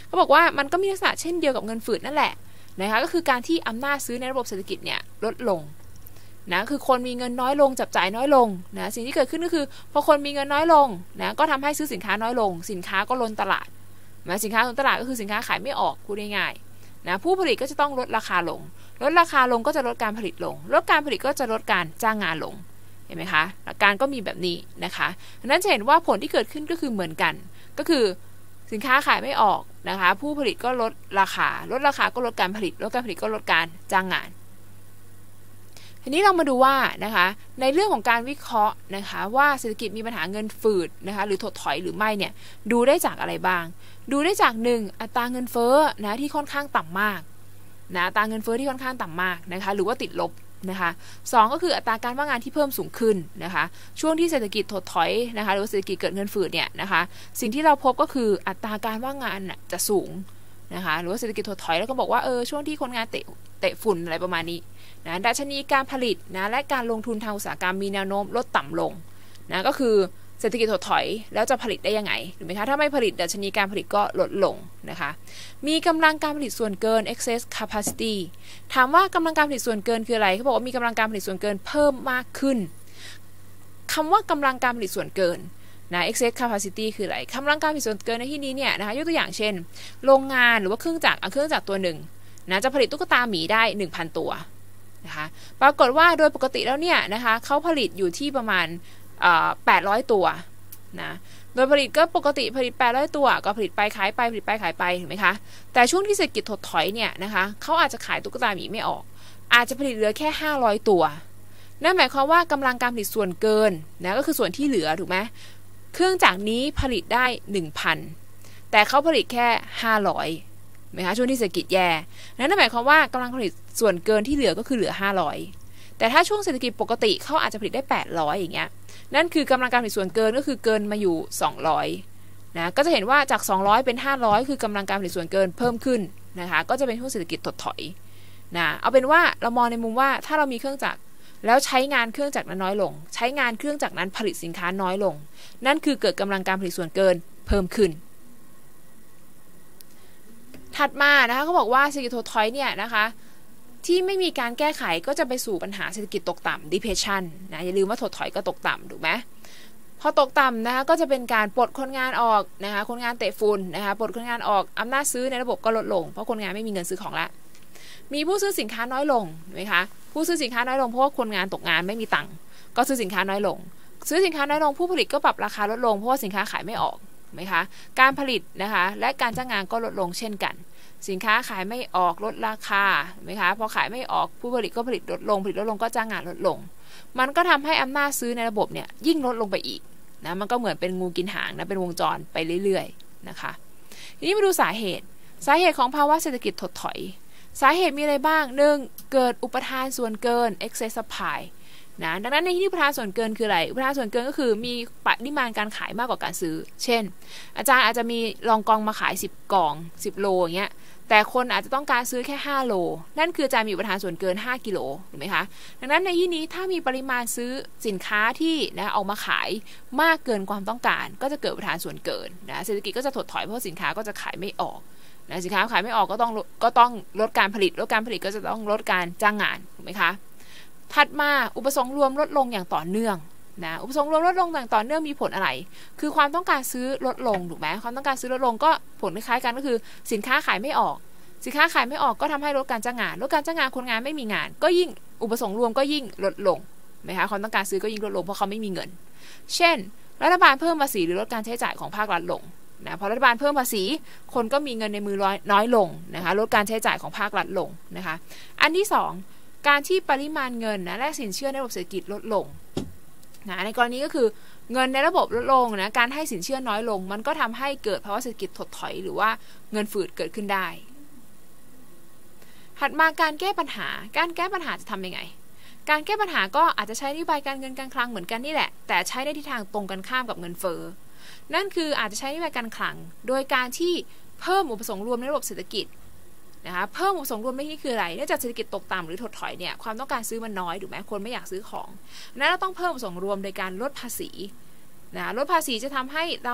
เขาบอกว่ามันก็มีลักษณะเช่นเดียวกับเงินฝืดนั่นแหละนะคะก็คือการที่อำนาจซื้อในระบบเศรษฐกิจเนี่ยลดลงนะคือคนมีเงินน้อยลงจับจ่ายน้อยลงนะสิ่งที่เกิดขึ้นก็คือพอคนมีเงินน้อยลงนะก็ทำให้ซื้อสินค้าน้อยลงสินค้าก็ล้นตลาดนะสินค้าล้นตลาดก็คือสินค้าขายไม่ออกพูดง่ายๆนะผู้ผลิตก็จะต้องลดราคาลงลดราคาลงก็จะลดการผลิตลงลดการผลิตก็จะลดการจ้างงานลงเห็นไหมคะหลักการก็มีแบบนี้นะคะดังนั้นจะเห็นว่าผลที่เกิดขึ้นก็คือเหมือนกันก็คือสินค้าขายไม่ออกนะคะผู้ผลิตก็ลดราคาก็ลดการผลิตลดการผลิตก็ลดการจ้างงานทีนี้เรามาดูว่านะคะในเรื่องของการวิเคราะห์นะคะว่าเศรษฐกิจมีปัญหาเงินฝืดนะคะหรือถดถอยหรือไม่เนี่ยดูได้จากอะไรบ้างดูได้จาก1อัตราเงินเฟ้อนะที่ค่อนข้างต่ำมากนะอัตราเงินเฟ้อที่ค่อนข้างต่ำมากนะคะหรือว่าติดลบนะคะ2ก็คืออัตราการว่างงานที่เพิ่มสูงขึ้นนะคะช่วงที่เศรษฐกิจถดถอยนะคะหรือว่าเศรษฐกิจเกิดเงินฝืดเนี่ยนะคะสิ่งที่เราพบก็คืออัตราการว่างงานจะสูงนะคะหรือว่าเศรษฐกิจถดถอยแล้วก็บอกว่าช่วงที่คนงานเตะฝุ่นอะไรประมาณนี้นะดัชนีการผลิตนะและการลงทุนทางอุตสาหกรรมมีแนวโน้มลดต่ำลงนะก็คือเศรษฐกิจถดถอยแล้วจะผลิตได้ยังไงถูกไหมคะถ้าไม่ผลิตดัชนีการผลิตก็ลดลงนะคะมีกำลังการผลิตส่วนเกิน excess capacity ถามว่ากำลังการผลิตส่วนเกินคืออะไรเขาบอกว่ามีกำลังการผลิตส่วนเกินเพิ่มมากขึ้นคำว่ากำลังการผลิตส่วนเกินนะ excess capacity คืออะไรกำลังการผลิตส่วนเกินในที่นี้เนี่ยนะคะยกตัวอย่างเช่นโรงงานหรือว่าเครื่องจักรตัวหนึ่งนะจะผลิตตุ๊กตาหมีได้ 1,000 ตัวนะคะปรากฏว่าโดยปกติแล้วเนี่ยนะคะเขาผลิตอยู่ที่ประมาณ800 ตัวนะโดยผลิตก็ปกติผลิต800ตัวก็ผลิตไปขายไปผลิตไปขายไปถูกไหมคะแต่ช่วงที่เศรษฐกิจถดถอยเนี่ยนะคะเขาอาจจะขายตุ๊กตาหมีไม่ออกอาจจะผลิตเหลือแค่500ตัวนั่นหมายความว่ากำลังการผลิตส่วนเกินนะก็คือส่วนที่เหลือถูกไหมเครื่องจักรนี้ผลิตได้ 1,000 แต่เขาผลิตแค่500นะคะช่วงที่เศรษฐกิจแย่นั่นหมายความว่ากำลังผลิตส่วนเกินที่เหลือก็คือเหลือ500แต่ถ้าช่วงเศรษฐกิจปกติเขาอาจจะผลิตได้800อย่างเงี้ยนั่นคือกำลังการผลิตส่วนเกินก็คือเกินมาอยู่200นะก็จะเห็นว่าจาก200เป็น500คือกำลังการผลิตส่วนเกินเพิ่มขึ้นนะคะก็จะเป็นช่วงเศรษฐกิจถดถอยนะเอาเป็นว่าเรามองในมุมว่าถ้าเรามีเครื่องจักรแล้วใช้งานเครื่องจักรนั้นน้อยลงใช้งานเครื่องจักรนั้นผลิตสินค้าน้อยลงนั่นคือเกิดกำลังการผลิตส่วนเกินเพิ่มขึ้นถัดมานะคะเขาบอกว่าเศรษฐกิจถดถอยเนี่ยนะคะที่ไม่มีการแก้ไขก็จะไปสู่ปัญหาเศรษฐกิจตกต่ำ depression นะอย่าลืมว่าถดถอยก็ตกต่ำถูกไหมพอตกต่ำนะคะก็จะเป็นการปลดคนงานออกนะคะคนงานเตะฝุ่นนะคะปลดคนงานออกอำนาจซื้อในระบบก็ลดลงเพราะคนงานไม่มีเงินซื้อของละมีผู้ซื้อสินค้าน้อยลงไหมคะผู้ซื้อสินค้าน้อยลงเพราะว่าคนงานตกงานไม่มีตังค์ก็ซื้อสินค้าน้อยลงซื้อสินค้าน้อยลงผู้ผลิตก็ปรับราคาลดลงเพราะว่าสินค้าขายไม่ออกไหมคะการผลิตนะคะและการจ้างงานก็ลดลงเช่นกันสินค้าขายไม่ออกลดราคาไหมคะพอขายไม่ออกผู้ผลิตก็ผลิตลดลงผลิตลดลงก็จ้างงานลดลงมันก็ทำให้อำนาจซื้อในระบบเนี่ยยิ่งลดลงไปอีกนะมันก็เหมือนเป็นงูกินหางนะเป็นวงจรไปเรื่อยๆนะคะทีนี้มาดูสาเหตุของภาวะเศรษฐกิจถดถอยสาเหตุมีอะไรบ้าง1เกิดอุปทานส่วนเกิน excess supply นะดังนั้นในที่อุปทานส่วนเกินคืออะไรอุปทานส่วนเกินก็คือมีปริมาณการขายมากกว่าการซื้อเช่นอาจารย์อาจจะมีรองกองมาขาย10กล่อง10โลอย่างเงี้ยแต่คนอาจจะต้องการซื้อแค่5โลนั่นคือจะมีอุปทานส่วนเกิน5กิโลถูกไหมคะดังนั้นในที่นี้ถ้ามีปริมาณซื้อสินค้าที่นะออกมาขายมากเกินความต้องการก็จะเกิดอุปทานส่วนเกินนะเศรษฐกิจก็จะถดถอยเพราะสินค้าก็จะขายไม่ออกนะสินค้าขายไม่ออกก็ต้องลดการผลิตก็จะต้องลดการจ้างงานถูกไหมคะถัดมาอุปสงค์รวมลดลงอย่างต่อเนื่องนะอุปสงค์รวมลดลงอย่างต่อเนื่องมีผลอะไรคือความต้องการซื้อลดลงถูกไหมความต้องการซื้อลดลงก็ผลคล้ายๆกันก็คือสินค้าขายไม่ออกก็ทำให้ลดการจ้างงานคนงานไม่มีงานก็ยิ่งอุปสงค์รวมก็ยิ่งลดลงนะคะความต้องการซื้อก็ยิ่งลดลงเพราะเขาไม่มีเงินเช่นรัฐบาลเพิ่มภาษีหรือลดการใช้จ่ายของภาครัฐลงนะพอรัฐบาลเพิ่มภาษีคนก็มีเงินในมือน้อยลงนะคะลดการใช้จ่ายของภาครัฐลงนะคะอันที่2การที่ปริมาณเงินนะและสินเชื่อในระบบเศรษฐกิจลดลงนะในกรณีก็คือเงินในระบบลดลงนะการให้สินเชื่อน้อยลงมันก็ทำให้เกิดภาวะเศรษฐกิจถดถอยหรือว่าเงินฝืดเกิดขึ้นได้ถัดมาการแก้ปัญหาจะทำยังไงการแก้ปัญหาก็อาจจะใช้นโยบายการเงินการคลังเหมือนกันนี่แหละแต่ใช้ในทิศทางตรงกันข้ามกับเงินเฟ้อนั่นคืออาจจะใช้นโยบายการคลังโดยการที่เพิ่มอุปสงค์รวมในระบบเศรษฐกิจนะคะเพิ่มอุปสงค์รวมในที่นี้คืออะไรเนื่องจากเศรษฐกิจตกต่ำหรือถดถอยเนี่ยความต้องการซื้อมันน้อยถูกไหมคนไม่อยากซื้อของนั้นเราต้องเพิ่มอุปสงค์รวมโดยการลดภาษีนะลดภาษีจะทำให้เรา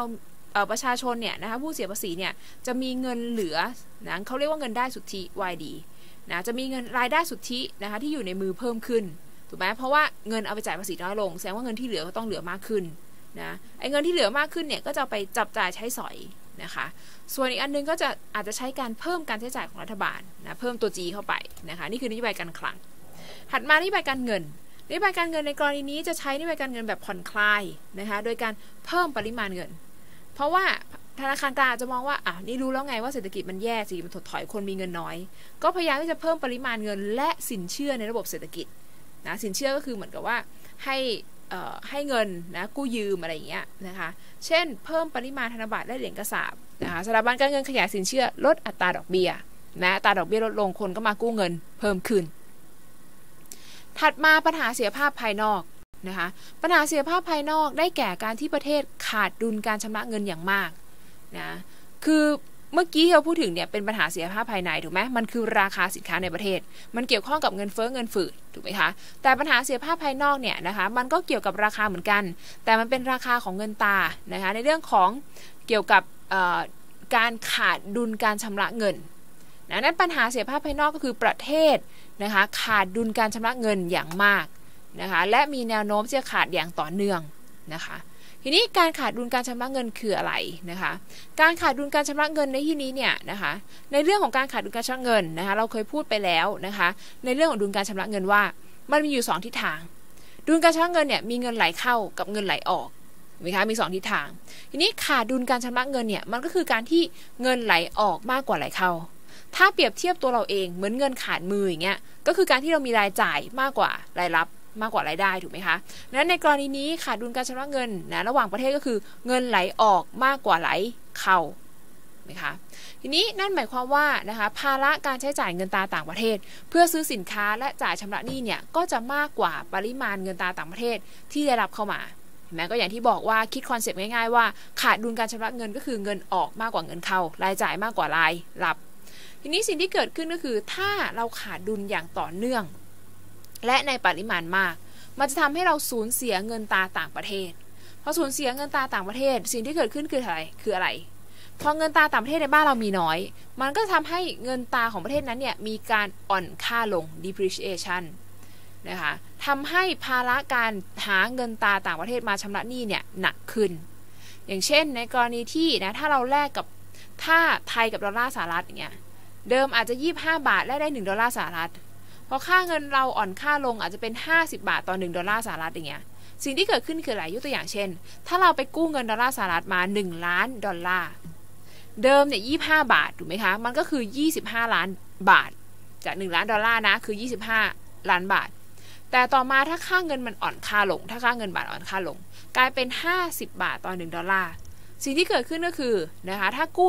ประชาชนเนี่ยนะคะผู้เสียภาษีเนี่ยจะมีเงินเหลือนะเขาเรียกว่าเงินได้สุทธิ YD นะจะมีเงินรายได้สุทธินะคะที่อยู่ในมือเพิ่มขึ้นถูกไหมเพราะว่าเงินเอาไปจ่ายภาษีน้อยลงแสดงว่าเงินที่เหลือก็ต้องเหลือมากขึ้นนะไอ้เงินที่เหลือมากขึ้นเนี่ยก็จะไปจับจ่ายใช้สอยนะคะส่วนอีกอันนึงก็จะอาจจะใช้การเพิ่มการใช้จ่ายของรัฐบาลนะเพิ่มตัว G เข้าไปนะคะนี่คือนโยบายการคลังถัดมานโยบายการเงินนโยบายการเงินในกรณีนี้จะใช้นโยบายการเงินแบบผ่อนคลายนะคะโดยการเพิ่มปริมาณเงินเพราะว่าธนาคารกลางจะมองว่านี่รู้แล้วไงว่าเศรษฐกิจมันแย่สิมันถดถอยคนมีเงินน้อยก็พยายามที่จะเพิ่มปริมาณเงินและสินเชื่อในระบบเศรษฐกิจนะสินเชื่อก็คือเหมือนกับว่าให้เงินนะกู้ยืมอะไรอย่างเงี้ยนะคะเช่นเพิ่มปริมาณธนบัตรและเหรียญกระสาบนะคะสถาบันการเงินขยายสินเชื่อลดอัตราดอกเบี้ยนะอัตราดอกเบี้ยลดลงคนก็มากู้เงินเพิ่มขึ้นถัดมาปัญหาเสียภาพภายนอกนะคะปัญหาเสียภาพภายนอกได้แก่การที่ประเทศขาดดุลการชำระเงินอย่างมากนะคือเมื่อกี้เราพูดถึงเนี่ยเป็นปัญหาเสียภาพภายในถูกไหมมันคือราคาสินค้าในประเทศมันเกี่ยวข้องกับเงินเฟ้อเงินฝืดถูกไหมคะแต่ปัญหาเสียภาพภายนอกเนี่ยนะคะมันก็เกี่ยวกับราคาเหมือนกันแต่มันเป็นราคาของเงินตรานะคะในเรื่องของเกี่ยวกับการขาดดุลการชำระเงินนั้นปัญหาเสียภาพภายนอกก็คือประเทศนะคะขาดดุลการชำระเงินอย่างมากนะคะและมีแนวโน้มจะขาดอย่างต่อเนื่องนะคะทีนี้การขาดดุลการชำระเงินคืออะไรนะคะการขาดดุลการชำระเงินในที่นี้เนี่ยนะคะในเรื่องของการขาดดุลการชำระเงินนะคะเราเคยพูดไปแล้วนะคะในเรื่องของดุลการชำระเงินว่ามันมีอยู่2ทิศทางดุลการชำระเงินเนี่ยมีเงินไหลเข้ากับเงินไหลออกเห็นไหมคะมี2ทิศทางทีนี้ขาดดุลการชำระเงินเนี่ยมันก็คือการที่เงินไหลออกมากกว่าไหลเข้าถ้าเปรียบเทียบตัวเราเองเหมือนเงินขาดมืออย่างเงี้ยก็คือการที่เรามีรายจ่ายมากกว่ารายรับมากกว่ารายได้ถูกไหมคะนั้นในกรณีนี้ขาดดุลการชำระเงินนะระหว่างประเทศก็คือเงินไหลออกมากกว่าไหลเข้าไหมคะทีนี้นั่นหมายความว่านะคะภาระการใช้จ่ายเงินตราต่างประเทศเพื่อซื้อสินค้าและจ่ายชำระหนี้เนี่ยก็จะมากกว่าปริมาณเงินตราต่างประเทศที่ได้รับเข้ามาเห็นไหมก็อย่างที่บอกว่าคิดคอนเซปต์ง่ายๆว่าขาดดุลการชำระเงินก็คือเงินออกมากกว่าเงินเข้ารายจ่ายมากกว่ารายรับทีนี้สิ่งที่เกิดขึ้นก็คือถ้าเราขาดดุลอย่างต่อเนื่องและในปริมาณมากมันจะทำให้เราสูญเสียเงินตราต่างประเทศพอสูญเสียเงินตราต่างประเทศสิ่งที่เกิดขึ้นคืออะไรพอเงินตราต่างประเทศในบ้านเรามีน้อยมันก็ทำให้เงินตราของประเทศนั้นเนี่ยมีการอ่อนค่าลง depreciation นะคะทำให้ภาระการหาเงินตราต่างประเทศมาชำระหนี้เนี่ยหนักขึ้นอย่างเช่นในกรณีที่นะถ้าเราแลกกับถ้าไทยกับดอลลาร์สหรัฐอย่างเงี้ยเดิมอาจจะ25 บาทแลกได้1 ดอลลาร์สหรัฐพอค่าเงินเราอ่อนค่าลงอาจจะเป็น50 บาทต่อ1 ดอลลาร์สหรัฐอย่างเงี้ยสิ่งที่เกิดขึ้นคืออะไรยกตัวอย่างเช่นถ้าเราไปกู้เงินดอลลาร์สหรัฐมา1 ล้านดอลลาร์เดิมเนี่ย25 บาทถูกไหมคะมันก็คือ25 ล้านบาทจาก1 ล้านดอลลาร์นะคือ25 ล้านบาทแต่ต่อมาถ้าค่าเงินมันอ่อนค่าลงถ้าค่าเงินบาทอ่อนค่าลงกลายเป็น50 บาทต่อ1 ดอลลาร์สิ่งที่เกิดขึ้นก็คือนะคะถ้ากู้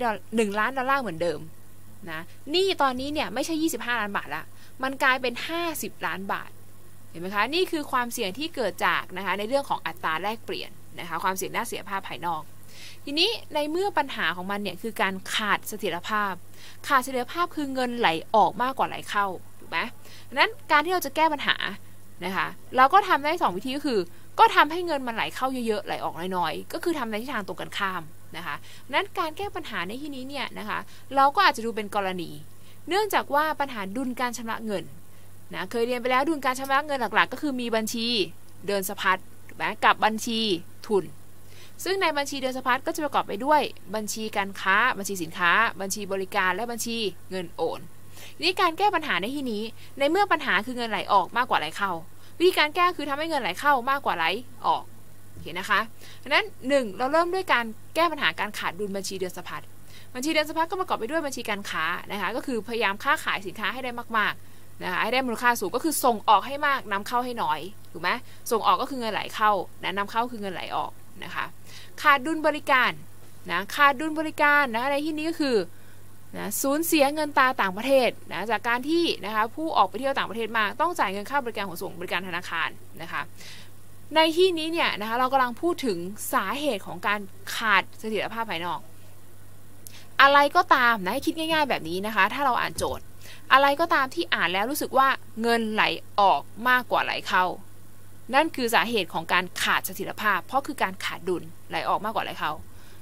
1 ล้านดอลลาร์เหมือนเดิมนะนี่ตอนนี้เนี่ยไม่ใช่25 ล้านบาทละมันกลายเป็น50 ล้านบาทเห็นไหมคะนี่คือความเสี่ยงที่เกิดจากนะคะในเรื่องของอัตราแลกเปลี่ยนนะคะความเสี่ยงด้านเสียภาพภายนอกทีนี้ในเมื่อปัญหาของมันเนี่ยคือการขาดเสถียรภาพคือเงินไหลออกมากกว่าไหลเข้าถูกไหมดังนั้นการที่เราจะแก้ปัญหานะคะเราก็ทำได้2 วิธีก็ทำให้เงินมันไหลเข้าเยอะๆไหลออกน้อยๆก็คือทำในทิศทางตรงกันข้ามนะคะนั้นการแก้ปัญหาในที่นี้เนี่ยนะคะเราก็อาจจะดูเป็นกรณีเนื่องจากว่าปัญหาดุลการชำระเงินนะเคยเรียนไปแล้วดุลการชำระเงินหลักๆก็คือมีบัญชีเดินสะพัดถูกไหมกับบัญชีทุนซึ่งในบัญชีเดินสะพัดก็จะประกอบไปด้วยบัญชีการค้าบัญชีสินค้าบัญชีบริการและบัญชีเงินโอนนี่การแก้ปัญหาในที่นี้ในเมื่อปัญหาคือเงินไหลออกมากกว่าไหลเข้าวิธีการแก้คือทำให้เงินไหลเข้ามากกว่าไหลออกเห็นนะคะดังนั้น1เราเริ่มด้วยการแก้ปัญหาการขาดดุลบัญชีเดินสะพัดบัญชีเดินสะพัดก็ประกอบไปด้วยบัญชีการค้านะคะก็คือพยายามค้าขายสินค้าให้ได้มากๆนะคะให้ได้มูลค่าสูงก็คือส่งออกให้มากนำเข้าให้น้อยถูกไหมส่งออกก็คือเงินไหลเข้านำเข้าคือเงินไหลออกนะคะขาดดุลบริการนะขาดดุลบริการนะในที่นี้ก็คือนะสูญเสียเงินตราต่างประเทศนะจากการที่นะคะผู้ออกไปเที่ยวต่างประเทศมากต้องจ่ายเงินค่าบริการขนส่งบริการธนาคารนะคะในที่นี้เนี่ยนะคะเรากำลังพูดถึงสาเหตุของการขาดเสถียรภาพภายนอกอะไรก็ตามนะให้คิดง่ายๆแบบนี้นะคะถ้าเราอ่านโจทย์อะไรก็ตามที่อ่านแล้วรู้สึกว่าเงินไหลออกมากกว่าไหลเข้านั่นคือสาเหตุของการขาดเสถียรภาพเพราะคือการขาดดุลไหลออกมากกว่าไหลเข้า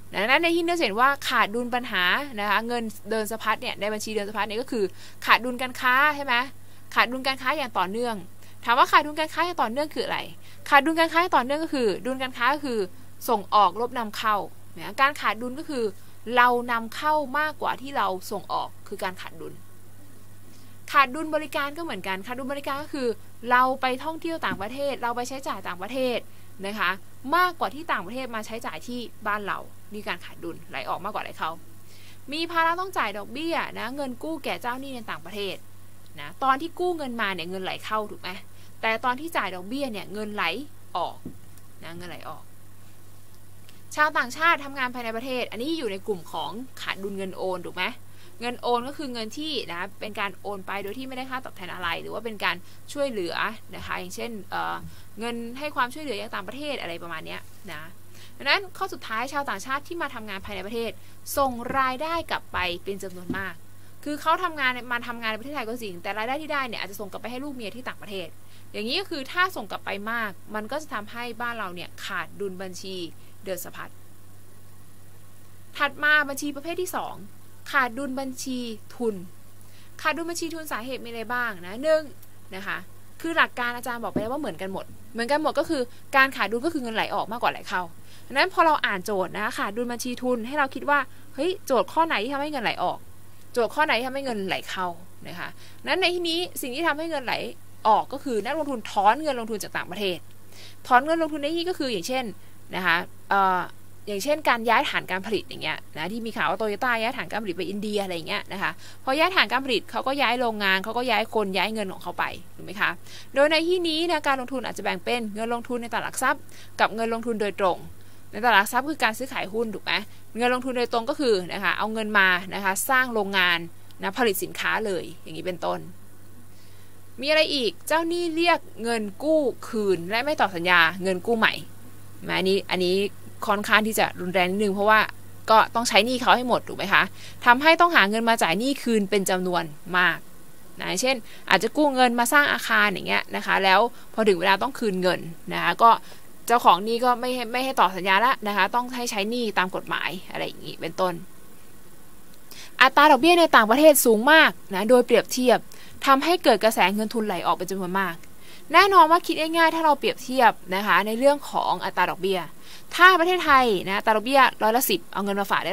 ดังนั้นในที่นี้เห็นว่าขาดดุลปัญหานะคะเงินเดินสะพัดเนี่ยในบัญชีเดินสะพัดเนี่ยก็คือขาดดุลการค้าใช่ไหมขาดดุลการค้าอย่างต่อเนื่องถามว่าขาดดุลการค้าอย่างต่อเนื่องคืออะไรขาดดุลการค้าอย่างต่อเนื่องก็คือดุลการค้าก็คือส่งออกลบนำเข้าการขาดดุลก็คือเรานำเข้ามากกว่าที่เราส่งออกคือการขาดดุลขาดดุลบริการก็เหมือนกันขาดดุลบริการก็คือเราไปท่องเที่ยวต่างประเทศเราไปใช้จ่ายต่างประเทศนะคะมากกว่าที่ต่างประเทศมาใช้จ่ายที่บ้านเรามีการขาดดุลไหลออกมากกว่าไหลเข้ามีภาระต้องจ่ายดอกเบี้ยนะเงินกู้แก่เจ้าหนี้ในต่างประเทศนะตอนที่กู้เงินมาเนี่ยเงินไหลเข้าถูกไหมแต่ตอนที่จ่ายดอกเบี้ยเนี่ยเงินไหลออกนะเงินไหลออกชาวต่างชาติทำงานภายในประเทศอันนี้อยู่ในกลุ่มของขาดดุลเงินโอนถูกไหมเงินโอนก็คือเงินที่นะเป็นการโอนไปโดยที่ไม่ได้ค่าตอบแทนอะไรหรือว่าเป็นการช่วยเหลือนะคะอย่างเช่นเงินให้ความช่วยเหลืออย่างต่างประเทศอะไรประมาณนี้นะดังนั้นข้อสุดท้ายชาวต่างชาติที่มาทำงานภายในประเทศส่งรายได้กลับไปเป็นจำนวนมากคือเขาทำงานในประเทศไทยก็จริงแต่รายได้ที่ได้เนี่ยอาจจะส่งกลับไปให้ลูกเมียที่ต่างประเทศอย่างนี้ก็คือถ้าส่งกลับไปมากมันก็จะทำให้บ้านเราเนี่ยขาดดุลบัญชีเดินสะพัดถัดมาบัญชีประเภทที่2ขาดดุลบัญชีทุนขาดดุลบัญชีทุนสาเหตุมีอะไรบ้างนะนะคะคือหลักการอาจารย์บอกไปแล้วว่าเหมือนกันหมดก็คือการขาดดุลก็คือเงินไหลออกมากกว่าไหลเข้าดังนั้นพอเราอ่านโจทย์นะขาดดุลบัญชีทุนให้เราคิดว่าเฮ้ยโจทย์ข้อไหนที่ทำให้เงินไหลออกโจทย์ข้อไหนที่ทำให้เงินไหลเข้านะคะนั้นในที่นี้สิ่งที่ทำให้เงินไหลออกก็คือนักลงทุนถอนเงินลงทุนจากต่างประเทศถอนเงินลงทุนในที่ก็คืออย่างเช่นนะคะอย่างเช่นการย้ายฐานการผลิตอย่างเงี้ยนะที่มีข่าวว่าโตโยต้าย้ายฐานการผลิตไปอินเดียอะไรอย่างเงี้ยนะคะพอย้ายฐานการผลิตเขาก็ย้ายโรงงานเขาก็ย้ายคนย้ายเงินของเขาไปถูกไหมคะโดยในที่นี้นะการลงทุนอาจจะแบ่งเป็นเงินลงทุนในตลาดหลักทรัพย์กับเงินลงทุนโดยตรงในตลาดหลักทรัพย์คือการซื้อขายหุ้นถูกไหมเงินลงทุนโดยตรงก็คือนะคะเอาเงินมานะคะสร้างโรงงานนะผลิตสินค้าเลยอย่างนี้เป็นต้นมีอะไรอีกเจ้าหนี้เรียกเงินกู้คืนและไม่ต่อสัญญาเงินกู้ใหม่อันนี้ค่อนข้างที่จะรุนแรงนิดนึงเพราะว่าก็ต้องใช้หนี้เขาให้หมดถูกไหมคะทำให้ต้องหาเงินมาจ่ายหนี้คืนเป็นจำนวนมากนะเช่นอาจจะกู้เงินมาสร้างอาคารอย่างเงี้ยนะคะแล้วพอถึงเวลาต้องคืนเงินนะคะก็เจ้าของหนี้ก็ไม่ให้ต่อสัญญาแล้วนะคะต้องให้ใช้หนี้ตามกฎหมายอะไรอย่างนี้เป็นต้นอัตราดอกเบี้ยในต่างประเทศสูงมากนะโดยเปรียบเทียบทำให้เกิดกระแสเงินทุนไหลออกเป็นจำนวนมากแน่นอนว่าคิดง่ายๆถ้าเราเปรียบเทียบนะคะในเรื่องของอัตราดอกเบี้ยถ้าประเทศไทยนะอัตราดอกเบี้ย10%เอาเงินมาฝากได้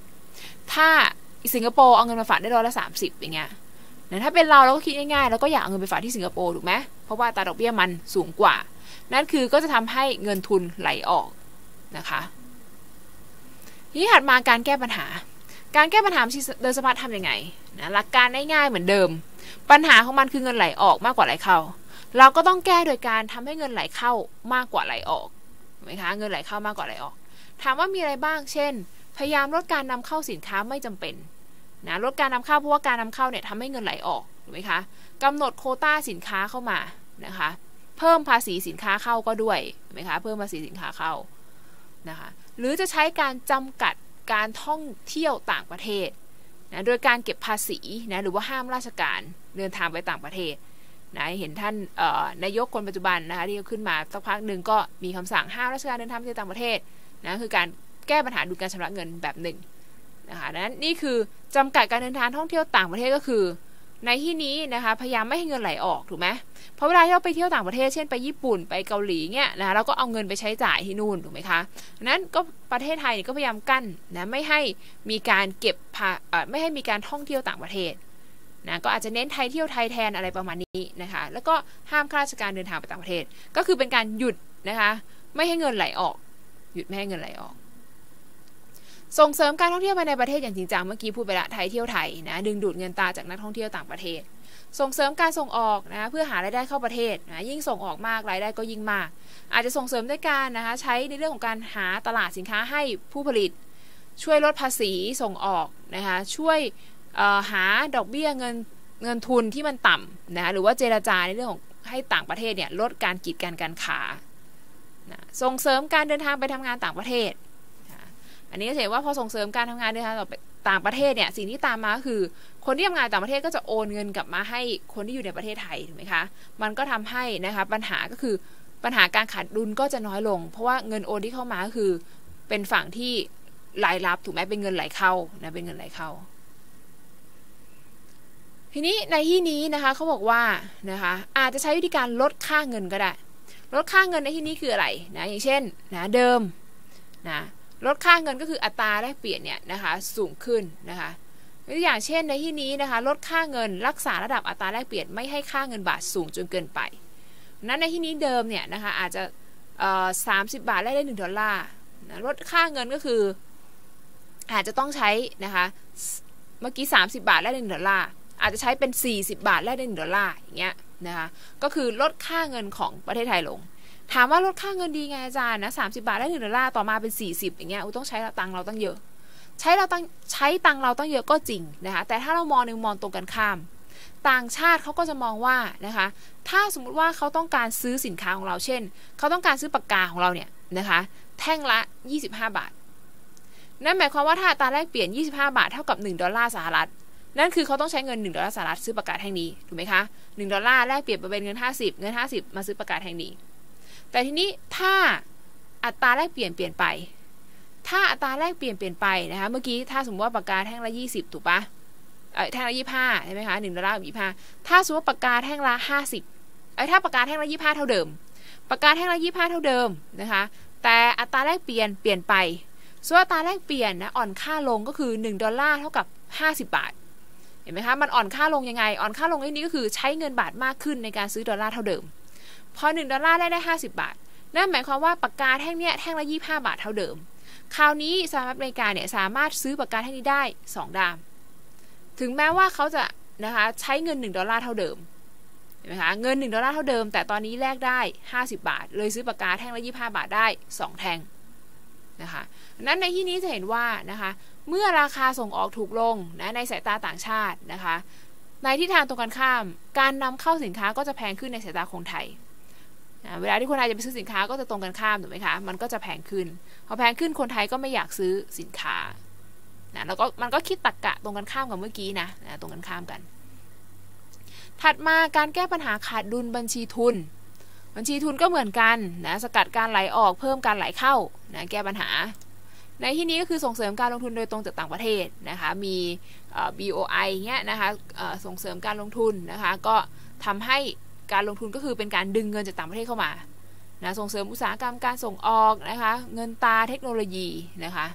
10%ถ้าสิงคโปร์เอาเงินมาฝากได้30%อย่างเงี้ยนะถ้าเป็นเราก็คิดง่ายๆเราก็อยากเอาเงินไปฝากที่สิงคโปร์ถูกไหมเพราะว่าอัตราดอกเบี้ยมันสูงกว่านั่นคือก็จะทำให้เงินทุนไหลออกนะคะที่ถัดมาการแก้ปัญหาเดินสะพัดทำยังไงนะหลักการง่ายๆเหมือนเดิมปัญหาของมันคือเงินไหลออกมากกว่าไหลเข้าเราก็ต้องแก้โดยการทำให้เงินไหลเข้ามากกว่าไหลออกไหมคะเงินไหลเข้ามากกว่าไหลออกถามว่ามีอะไรบ้างเช่นพยายามลดการนำเข้าสินค้าไม่จำเป็นนะลดการนำเข้าเพราะว่าการนำเข้าเนี่ยทำให้เงินไหลออกถูกไหมคะกำหนดโควต้าสินค้าเข้ามานะคะเพิ่มภาษีสินค้าเข้าก็ด้วยถูกไหมคะเพิ่มภาษีสินค้าเข้านะคะหรือจะใช้การจำกัดการท่องเที่ยวต่างประเทศนะโดยการเก็บภาษีนะหรือว่าห้ามราชการเดินทางไปต่างประเทศนะเห็นท่านนายกคนปัจจุบันนะคะที่ขึ้นมาสักพักหนึ่งก็มีคำสั่งห้ามราชการเดินทางไปต่างประเทศนะคือการแก้ปัญหาดุลการชำระเงินแบบหนึ่งนะคะดังนั้นนี่คือจำกัดการเดินทางท่องเที่ยวต่างประเทศก็คือในที่นี้นะคะพยายามไม่ให้เงินไหลออกถูกไหมเพราะเวลาที่เราไปเที่ยวต่างประเทศเช่นไปญี่ปุ่นไปเกาหลีเนี่ยนะเราก็เอาเงินไปใช้จ่ายที่นู่นถูกไหมคะนั้นก็ประเทศไทยก็พยายามกั้นนะไม่ให้มีการเก็บไม่ให้มีการท่องเที่ยวต่างประเทศนะก็อาจจะเน้นไทยเที่ยวไทยแทนอะไรประมาณนี้นะคะแล้วก็ห้ามข้าราชการเดินทางไปต่างประเทศก็คือเป็นการหยุดนะคะไม่ให้เงินไหลออกหยุดไม่ให้เงินไหลออกส่งเสริมการท่องเที่ยวภายในประเทศอย่างจริงจังเมื่อกี้พูดไปละไทยเที่ยวไทยนะดึงดูดเงินตราจากนักท่องเที่ยวต่างประเทศส่งเสริมการส่งออกนะเพื่อหารายได้เข้าประเทศนะยิ่งส่งออกมากรายได้ก็ยิ่งมากอาจจะส่งเสริมด้วยการนะคะใช้ในเรื่องของการหาตลาดสินค้าให้ผู้ผลิตช่วยลดภาษีส่งออกนะคะช่วยหาดอกเบี้ยเงินทุนที่มันต่ำนะหรือว่าเจรจาในเรื่องของให้ต่างประเทศเนี่ยลดการกีดกันการค้านะส่งเสริมการเดินทางไปทำงานต่างประเทศนะอันนี้จะเห็นว่าพอส่งเสริมการทำงานเดินทางต่างประเทศเนี่ยสิ่งที่ตามมาคือคนที่ทำงานต่างประเทศก็จะโอนเงินกลับมาให้คนที่อยู่ในประเทศไทยถูกไหมคะมันก็ทำให้นะคะปัญหาก็คือปัญหาการขาดดุลก็จะน้อยลงเพราะว่าเงินโอนที่เข้ามาก็คือเป็นฝั่งที่รายรับถูกไหมเป็นเงินไหลเข้านะเป็นเงินไหลเข้าทีนี้ในที่นี้นะคะเขาบอกว่านะคะอาจจะใช้วิธีการลดค่าเงินก็ได้ลดค่าเงินในที่นี้คืออะไรนะอย่างเช่นนะเดิมนะลดค่าเงินก็คืออัตราแลกเปลี่ยนเนี่ยนะคะสูงขึ้นนะคะตัวอย่างเช่นในที่นี้นะคะลดค่าเงินรักษาระดับอัตราแลกเปลี่ยนไม่ให้ค่าเงินบาทสูงจนเกินไปนั้นในที่นี้เดิมเนี่ยนะคะอาจจะ30 บาทแลกได้$1นะลดค่าเงินก็คืออาจจะต้องใช้นะคะเมื่อกี้30 บาทแลกได้$1อาจจะใช้เป็น40 บาทแลกได้$1อย่างเงี้ยนะคะก็คือลดค่าเงินของประเทศไทยลงถามว่าลดค่าเงินดีไงอาจารย์นะ30 บาทได้$1ต่อมาเป็น40อย่างเงี้ยต้องใช้ตังค์เราตั้งเยอะใช้ตังค์เราตั้งเยอะก็จริงนะคะแต่ถ้าเรามองตรงกันข้ามต่างชาติเขาก็จะมองว่านะคะถ้าสมมุติว่าเขาต้องการซื้อสินค้าของเราเช่นเขาต้องการซื้อปากกาของเราเนี่ยนะคะแท่งละ25 บาทนั่นหมายความว่าถ้าอัตราแลกเปลี่ยน25 บาทเท่ากับ$1สหรัฐนั่นคือเขาต้องใช้เงิน$1สหรัฐซื้อปากกาแท่งนี้ถูกไหมคะ$1แลกเปลี่ยนไปเป็นเงิน50มาซื้อปากกาแท่งนี้แต่ทีนี้ถ้าอัตราแลกเปลี่ยนไปถ้าอัตราแลกเปลี่ยนไปนะคะเมื่อกี้ถ้าสมมติว่าปากกาแท่งละ20ถูกปะแท่งละ25ใช่ไหมคะ$1กับ25ถ้าสมมติว่าปากกาแท่งละ50ถ้าปากกาแท่งละ25เท่าเดิมปากกาแท่งละ25เท่าเดิมนะคะแต่อัตราแลกเปลี่ยนไปส่วนอัตราแลกเปลี่ยนนะอ่อนค่าลงก็คือ$1เท่ากับ50 บาทเห็นไหมคะมันอ่อนค่าลงยังไงอ่อนค่าลงนี้ก็คือใช้เงินบาทมากขึ้นในการซื้อ$เท่าเดิมพอ$1ได้50 บาทนั่นหมายความว่าปากกาแท่งเนี้ยแท่งละ25 บาทเท่าเดิมคราวนี้สหรัฐอเมริกาเนี่ยสามารถซื้อปากกาแท่งนี้ได้2 ด้ามถึงแม้ว่าเขาจะนะคะใช้เงิน$1เท่าเดิมเห็นไหมคะเงิน$1เท่าเดิมแต่ตอนนี้แลกได้50 บาทเลยซื้อปากกาแท่งละ25 บาทได้2 แท่งนะคะนั้นในที่นี้จะเห็นว่านะคะเมื่อราคาส่งออกถูกลงนะในสายตาต่างชาตินะคะในทิศทางตรงกันข้ามการนำเข้าสินค้าก็จะแพงขึ้นในสายตาคนไทยเวลาที่คนไทยจะไปซื้อสินค้าก็จะตรงกันข้ามถูกไหมคะมันก็จะแพงขึ้นพอแพงขึ้นคนไทยก็ไม่อยากซื้อสินค้านะแล้วก็มันก็คิดตรรกะตรงกันข้ามกับเมื่อกี้นะตรงกันข้ามกันถัดมาการแก้ปัญหาขาดดุลบัญชีทุนก็เหมือนกันนะสกัดการไหลออกเพิ่มการไหลเข้านะแก้ปัญหาในที่นี้ก็คือส่งเสริมการลงทุนโดยตรงจากต่างประเทศนะคะมี BOI เงี้ยนะคะส่งเสริมการลงทุนนะคะก็ทำให้การลงทุนก็คือเป็นการดึงเงินจากต่างประเทศเข้ามานะส่งเสริมอุตสาหกรรมการส่งออกนะคะเงินตราเทคโนโลยีนะคะ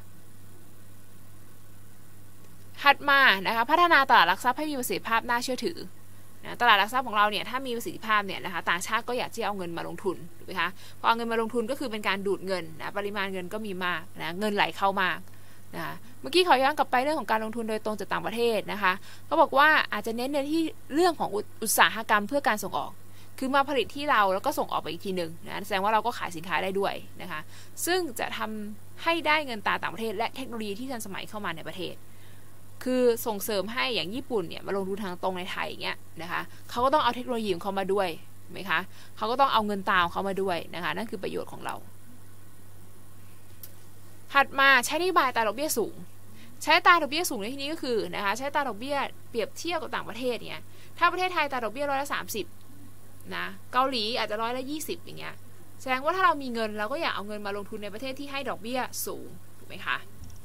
ถัดมานะคะพัฒนาตลาดหลักทรัพย์ให้มีประสิทธิภาพน่าเชื่อถือนะตลาดหลักทรัพย์ของเราเนี่ยถ้ามีประสิทธิภาพเนี่ยนะคะต่างชาติก็อยากที่เอาเงินมาลงทุนถูกไหมคะพอเอาเงินมาลงทุนก็คือเป็นการดูดเงินนะปริมาณเงินก็มีมากนะเงินไหลเข้ามากนะเมื่อกี้ขอย้อนกลับไปเรื่องของการลงทุนโดยตรงจากต่างประเทศนะคะเขาบอกว่าอาจจะเน้นในที่เรื่องของอุตสาหกรรมเพื่อการส่งออกคือมาผลิตที่เราแล้วก็ส่งออกไปอีกทีหนึ่งนะแสดงว่าเราก็ขายสินค้าได้ด้วยนะคะซึ่งจะทำให้ได้เงินตราต่างประเทศและเทคโนโลยีที่ทันสมัยเข้ามาในประเทศคือส่งเสริมให้อย่างญี่ปุ่นเนี่ยมาลงทุนทางตรงในไทยอย่างเงี้ยนะคะเขาก็ต้องเอาเทคโนโลยีของเขามาด้วยไหมคะเขาก็ต้องเอาเงินตราของเขามาด้วยนะคะนั่นคือประโยชน์ของเราถัดมาใช้นโยบายอัตราดอกเบี้ยสูงใช้อัตราดอกเบี้ยสูงในที่นี้ก็คือนะคะใช้อัตราดอกเบี้ยเปรียบเทียบกับต่างประเทศเนี่ยถ้าประเทศไทยอัตราดอกเบี้ย30%นะเกาหลีอาจจะ20%อย่างเงี้ยแสดงว่าถ้าเรามีเงินเราก็อยากเอาเงินมาลงทุนในประเทศที่ให้ดอกเบี้ยสูงถูกไหมคะ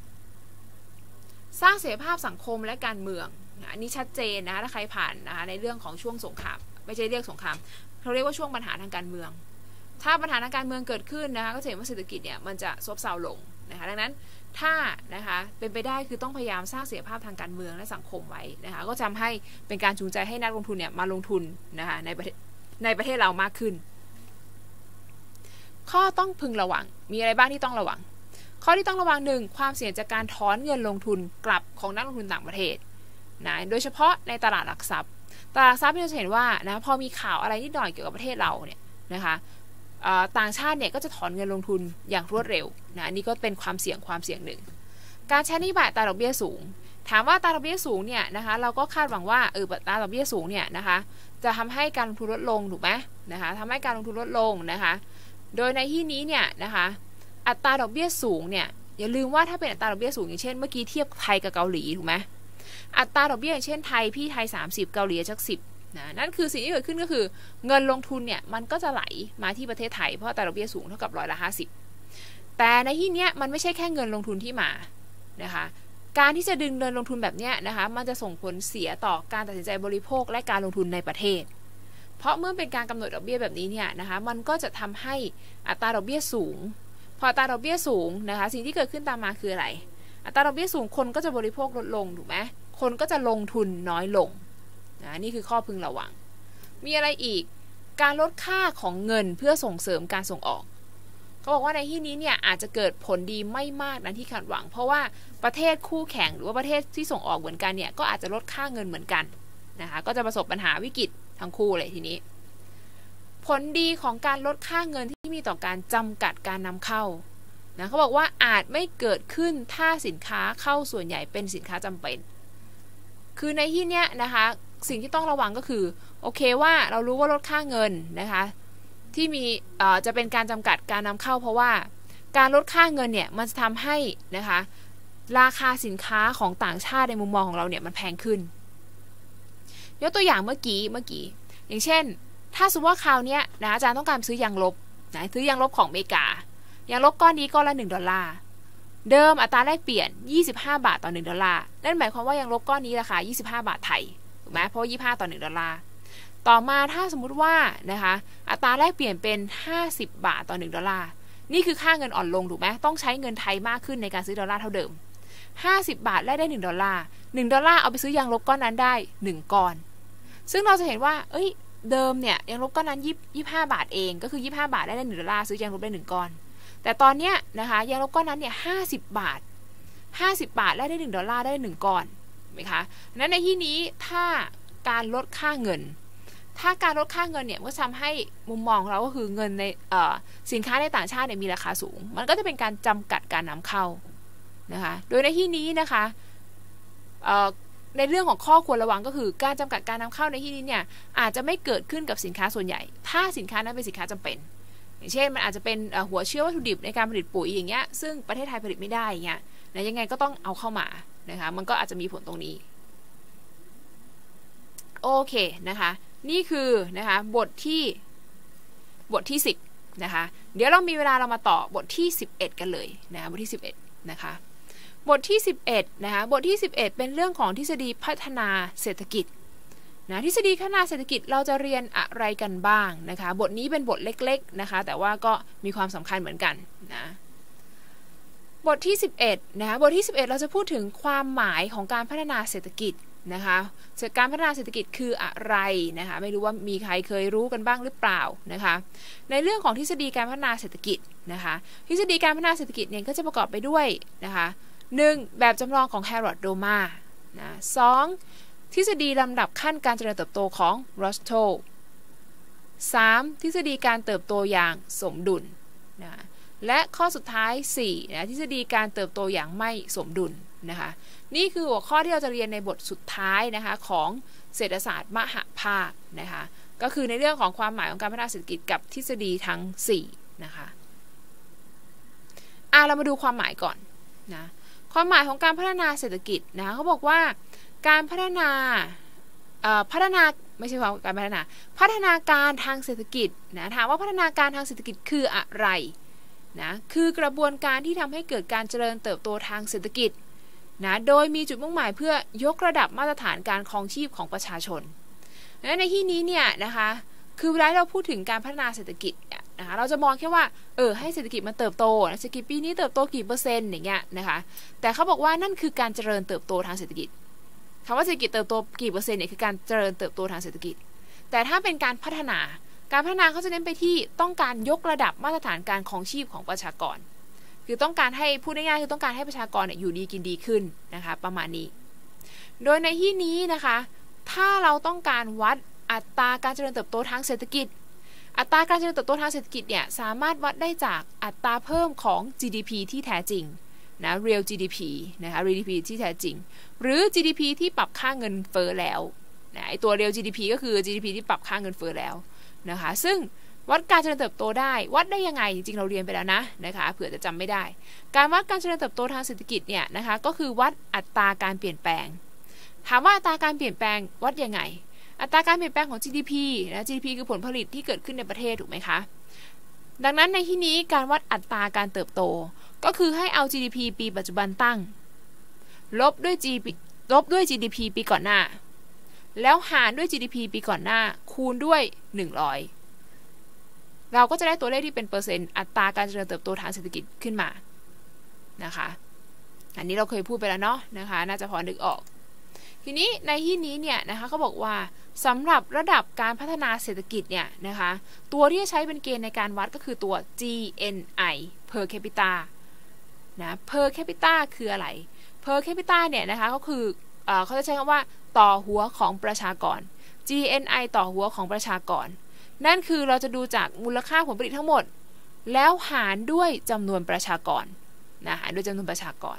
สร้างเสรีภาพสังคมและการเมืองอันนี้ชัดเจนนะถ้าใครผ่านนะคะในเรื่องของช่วงสงครามไม่ใช่เรียกสงครามเขาเรียกว่าช่วงปัญหาทางการเมืองถ้าปัญหาทางการเมืองเกิดขึ้นนะคะก็จะเห็นว่าเศรษฐกิจเนี่ยมันจะซบเซาลงนะคะดังนั้นถ้านะคะเป็นไปได้คือต้องพยายามสร้างเสรีภาพทางการเมืองและสังคมไว้นะคะก็ทำให้เป็นการจูงใจให้นักลงทุนเนี่ยมาลงทุนนะคะในประเทศเรามากขึ้นข้อต้องพึงระวังมีอะไรบ้างที่ต้องระวังข้อที่ต้องระวัง1ความเสี่ยงจากการถอนเงินลงทุนกลับของนักลงทุนต่างประเทศนะโดยเฉพาะในตลาดหลักทรัพย์เราจะเห็นว่านะพอมีข่าวอะไรนิดหน่อยเกี่ยวกับประเทศเราเนี่ยนะคะต่างชาติเนี่ยก็จะถอนเงินลงทุนอย่างรวดเร็วนะนี่ก็เป็นความเสี่ยงหนึ่งการใช้นโยบายอัตราดอกเบี้ยสูงถามว่าอัตราดอกเบี้ยสูงเนี่ยนะคะเราก็คาดหวังว่าอัตราดอกเบี้ยสูงเนี่ยนะคะจะทำให้การลงทุนลดลงถูกไหมนะคะทำให้การลงทุนลดลงนะคะโดยในที่นี้เนี่ยนะคะอัตราดอกเบี้ยสูงเนี่ยอย่าลืมว่าถ้าเป็นอัตราดอกเบี้ยสูงอย่างเช่นเมื่อกี้เทียบไทยกับเกาหลีถูกไหมอัตราดอกเบี้ยอย่างเช่นไทย30เกาหลีสัก10นะนั่นคือสิ่งที่เกิดขึ้นก็คือเงินลงทุนเนี่ยมันก็จะไหลมาที่ประเทศไทยเพราะอัตราดอกเบี้ยสูงเท่ากับ50%แต่ในที่นี้มันไม่ใช่แค่เงินลงทุนที่มานะคะการที่จะดึงเงินลงทุนแบบนี้นะคะมันจะส่งผลเสียต่อการตัดสินใจบริโภคและการลงทุนในประเทศเพราะเมื่อเป็นการกำหนดดอกเบี้ยแบบนี้เนี่ยนะคะมันก็จะทำให้อัตราดอกเบี้ยสูงพออัตราดอกเบี้ยสูงนะคะสิ่งที่เกิดขึ้นตามมาคืออะไรอัตราดอกเบี้ยสูงคนก็จะบริโภคลดลงถูกไหมคนก็จะลงทุนน้อยลงนะนี่คือข้อพึงระวังมีอะไรอีกการลดค่าของเงินเพื่อส่งเสริมการส่งออกเขาบอกว่าในที่นี้เนี่ยอาจจะเกิดผลดีไม่มากนั้นที่คาดหวังเพราะว่าประเทศคู่แข่งหรือว่าประเทศที่ส่งออกเหมือนกันเนี่ยก็อาจจะลดค่าเงินเหมือนกันนะคะก็จะประสบปัญหาวิกฤตทั้งคู่เลยทีนี้ผลดีของการลดค่าเงินที่มีต่อการจำกัดการนำเข้านะเขาบอกว่าอาจไม่เกิดขึ้นถ้าสินค้าเข้าส่วนใหญ่เป็นสินค้าจำเป็นคือในที่เนี้ยนะคะสิ่งที่ต้องระวังก็คือโอเคว่าเรารู้ว่าลดค่าเงินนะคะที่มีจะเป็นการจำกัดการนำเข้าเพราะว่าการลดค่าเงินเนี่ยมันจะทำให้นะคะราคาสินค้าของต่างชาติในมุมมองของเราเนี่ยมันแพงขึ้นยกตัวอย่างเมื่อกี้อย่างเช่นถ้าสมมติว่าคราวนี้นะอาจารย์ต้องการซื้อยางลบนะซื้อยางลบของอเมริกายางลบก้อนนี้ก้อนละ$1เดิมอัตราแลกเปลี่ยน25 บาทต่อ$1นั่นหมายความว่ายางลบก้อนนี้ราคา25 บาทไทยถูกไหมเพราะ25ต่อ$1ต่อมาถ้าสมมุติว่านะคะอัตราแลกเปลี่ยนเป็น50 บาทต่อ$1นี่คือค่าเงินอ่อนลงถูกไหมต้องใช้เงินไทยมากขึ้นในการซื้อดอลลาร์เท่าเดิม50 บาทแลกได้$1เอาไปซื้อยางลบก้อนนั้นได้1ก้อนซึ่งเราจะเห็นว่าเดิมเนี่ยยางลบก้อนนั้น25 บาทเองก็คือ25 บาทได้$1ซื้อยางลบได้1ก้อนแต่ตอนเนี้ยนะคะยางลบก้อนนั้นเนี่ย50 บาทแลกได้$1ได้1ก้อนเห็นไหมคะนั้นในที่นี้ถ้าการลดค่าเงินเนี่ยก็ทำให้มุมมองของเราก็คือเงินในสินค้าในต่างชาติเนี่ยมีราคาสูงมันก็จะเป็นการจำกัดการนำเข้านะคะโดยในที่นี้นะคะในเรื่องของข้อควรระวังก็คือการจำกัดการนำเข้าในที่นี้เนี่ยอาจจะไม่เกิดขึ้นกับสินค้าส่วนใหญ่ถ้าสินค้านั้นเป็นสินค้าจำเป็นอย่างเช่นมันอาจจะเป็นหัวเชื้อวัตถุดิบในการผลิตปุ๋ยอย่างเงี้ยซึ่งประเทศไทยผลิตไม่ได้อย่างเงี้ยนะยังไงก็ต้องเอาเข้ามานะคะมันก็อาจจะมีผลตรงนี้โอเคนะคะนี่คือนะคะบทที่10นะคะเดี๋ยวเรามีเวลาเรามาต่อบทที่11กันเลยนะบทที่11นะคะบทที่11นะคะบทที่11เป็นเรื่องของทฤษฎีพัฒนาเศรษฐกิจนะทฤษฎีพัฒนาเศรษฐกิจเราจะเรียนอะไรกันบ้างนะคะบทนี้เป็นบทเล็กๆนะคะแต่ว่าก็มีความสำคัญเหมือนกันนะบทที่11นะคะบทที่11เราจะพูดถึงความหมายของการพัฒนาเศรษฐกิจนะคะการพัฒนาเศรษฐกิจคืออะไรนะคะไม่รู้ว่ามีใครเคยรู้กันบ้างหรือเปล่านะคะในเรื่องของทฤษฎีการพัฒนาเศรษฐกิจนะคะทฤษฎีการพัฒนาเศรษฐกิจเนี่ยก็จะประกอบไปด้วยนะคะ1แบบจำลองของแฮร์รอดโดมานะ2ทฤษฎีลำดับขั้นการเจริญเติบโตของรอสโตล 3. ทฤษฎีการเติบโตอย่างสมดุลนะและข้อสุดท้าย4นะทฤษฎีการเติบโตอย่างไม่สมดุลนะคะนี่คือหัวข้อที่เราจะเรียนในบทสุดท้ายนะคะของเศรษฐศาสตร์มหภาคนะคะก็คือในเรื่องของความหมายของการพัฒนาเศรษฐกิจกับทฤษฎีทั้ง4นะคะเรามาดูความหมายก่อนนะความหมายของการพัฒนาเศรษฐกิจนะเขาบอกว่าการพัฒนาไม่ใช่การพัฒนาการทางเศรษฐกิจนะถามว่าพัฒนาการทางเศรษฐกิจคืออะไรนะคือกระบวนการที่ทำให้เกิดการเจริญเติบโตทางเศรษฐกิจนะโดยมีจุดมุ่งหมายเพื่อยกระดับมาตรฐานการครองชีพของประชาชนและในที่นี้เนี่ยนะคะคือเวลาเราพูดถึงการพัฒนาเศรษฐกิจนะคะเราจะมองแค่ว่าให้เศรษฐกิจมันเติบโตเศรษฐกิจปีนี้เติบโตกี่%อย่างเงี้ยนะคะแต่เขาบอกว่านั่นคือการเจริญเติบโตทางเศรษฐกิจคำว่าเศรษฐกิจเติบโตกี่%เนี่ยคือการเจริญเติบโตทางเศรษฐกิจแต่ถ้าเป็นการพัฒนาเขาจะเน้นไปที่ต้องการยกระดับมาตรฐานการครองชีพของประชากรคือต้องการให้พูดง่ายๆคือต้องการให้ประชากรเนี่ยอยู่ดีกินดีขึ้นนะคะประมาณนี้โดยในที่นี้นะคะถ้าเราต้องการวัดอัตราการเจริญเติบโตทางเศรษฐกิจอัตราการเจริญเติบโตทางเศรษฐกิจเนี่ยสามารถวัดได้จากอัตราเพิ่มของ GDP ที่แท้จริงนะ real GDP นะคะ GDP ที่แท้จริงหรือ GDP ที่ปรับค่าเงินเฟ้อแล้วนะไอตัว real GDP ก็คือ GDP ที่ปรับค่าเงินเฟ้อแล้วนะคะซึ่งวัดการเจริญเติบโตได้วัดได้ยังไงจริงๆเราเรียนไปแล้วนะคะเผื่อจะจำไม่ได้การวัดการเจริญเติบโตทางเศรษฐกิจเนี่ยนะคะก็คือวัดอัตราการเปลี่ยนแปลงถามว่าอัตราการเปลี่ยนแปลงวัดยังไงอัตราการเปลี่ยนแปลงของ GDP นะ GDP คือผลผลิตที่เกิดขึ้นในประเทศถูกไหมคะดังนั้นในที่นี้การวัดอัตราการเติบโตก็คือให้เอา GDP ปีปัจจุบันตั้งลบด้วย GDP ปีก่อนหน้าแล้วหารด้วย GDP ปีก่อนหน้าคูณด้วย100เราก็จะได้ตัวเลขที่เป็นเปอร์เซ็นต์อัตราการเจริญเติบโตทางเศรษฐกิจขึ้นมานะคะอันนี้เราเคยพูดไปแล้วเนาะนะคะน่าจะพอนึกออกทีนี้ในที่นี้เนี่ยนะคะเขาบอกว่าสำหรับระดับการพัฒนาเศรษฐกิจเนี่ยนะคะตัวที่จะใช้เป็นเกณฑ์ในการวัดก็คือตัว GNI per capita นะ per capita คืออะไร per capita เนี่ยนะคะก็คือเขาจะใช้คำว่าต่อหัวของประชากร GNI ต่อหัวของประชากรนั่นคือเราจะดูจากมูลค่าผลผลิตทั้งหมดแล้วหารด้วยจำนวนประชากรนะหารด้วยจำนวนประชากร